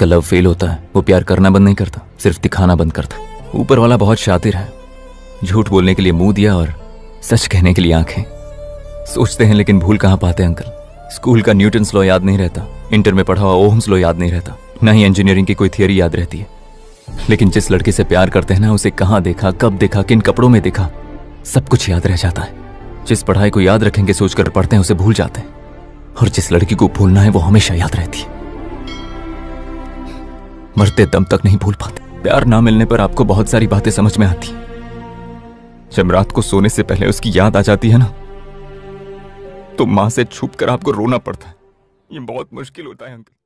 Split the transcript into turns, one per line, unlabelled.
जिसका love fail होता है वो प्यार करना बंद नहीं करता, सिर्फ दिखाना बंद करता। ऊपर वाला बहुत शातिर है, झूठ बोलने के लिए मुंह दिया और सच कहने के लिए आंखें। सोचते हैं लेकिन भूल कहाँ पाते अंकल। स्कूल का न्यूटन्स लॉ याद नहीं रहता, इंटर में पढ़ा हुआ ओहम्स लॉ याद नहीं रहता, ना ही इंजीनियरिंग की कोई थियरी याद रहती है। लेकिन जिस लड़के से प्यार करते हैं ना, उसे कहाँ देखा, कब देखा, किन कपड़ों में देखा, सब कुछ याद रह जाता है। जिस पढ़ाई को याद रखेंगे सोचकर पढ़ते हैं उसे भूल जाते हैं, और जिस लड़की को भूलना है वो हमेशा याद रहती है। मरते दम तक नहीं भूल पाते। प्यार ना मिलने पर आपको बहुत सारी बातें समझ में आती हैं। जब रात को सोने से पहले उसकी याद आ जाती है ना, तो मां से छुप कर आपको रोना पड़ता है। ये बहुत मुश्किल होता है अंकल।